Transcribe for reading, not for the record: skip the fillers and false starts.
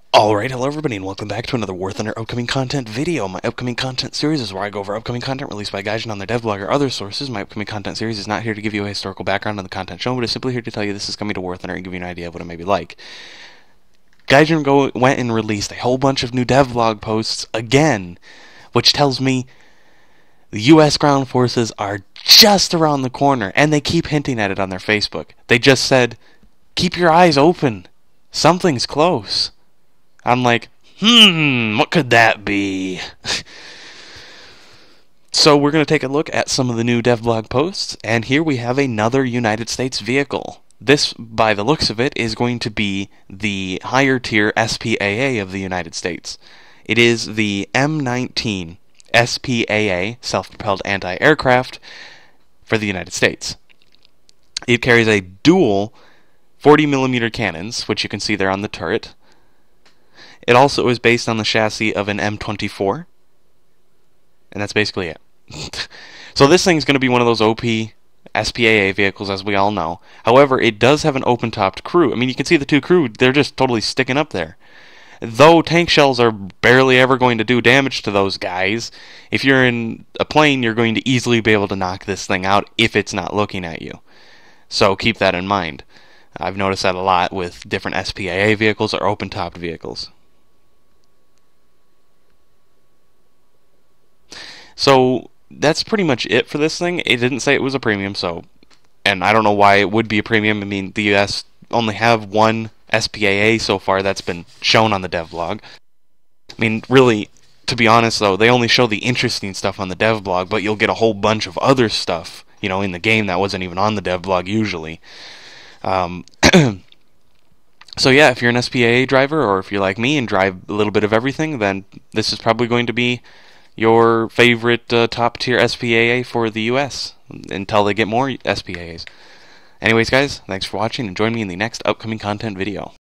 Alright, hello everybody, and welcome back to another Worth Under Upcoming Content video. My upcoming content series is where I go over upcoming content released by Gaijin on their dev blog or other sources. My upcoming content series is not here to give you a historical background on the content shown, but is simply here to tell you this is coming to Worth Under and give you an idea of what it may be like. Gaijin went and released a whole bunch of new dev blog posts again, which tells me the US ground forces are just around the corner, and they keep hinting at it on their Facebook. They just said, keep your eyes open. Something's close. I'm like, what could that be? So we're going to take a look at some of the new dev blog posts, and here we have another United States vehicle. This, by the looks of it, is going to be the higher tier SPAA of the United States. It is the M19 SPAA, self-propelled anti-aircraft, for the United States. It carries a dual 40mm cannons, which you can see there on the turret. It also is based on the chassis of an M24, and that's basically it. So this thing's going to be one of those OP SPAA vehicles, as we all know. However, it does have an open-topped crew. I mean, you can see the two crew, they're just totally sticking up there. Though tank shells are barely ever going to do damage to those guys, if you're in a plane, you're going to easily be able to knock this thing out if it's not looking at you. So keep that in mind. I've noticed that a lot with different SPAA vehicles or open-topped vehicles. So that's pretty much it for this thing. It didn't say it was a premium, and I don't know why it would be a premium. I mean, the US only have one SPAA so far that's been shown on the dev blog. I mean, really, to be honest though, they only show the interesting stuff on the dev blog, but you'll get a whole bunch of other stuff, in the game that wasn't even on the dev blog usually. So yeah, if you're an SPAA driver, or if you're like me and drive a little bit of everything, then this is probably going to be your favorite top-tier SPAA for the US until they get more SPAAs. Anyways, guys, thanks for watching, and join me in the next upcoming content video.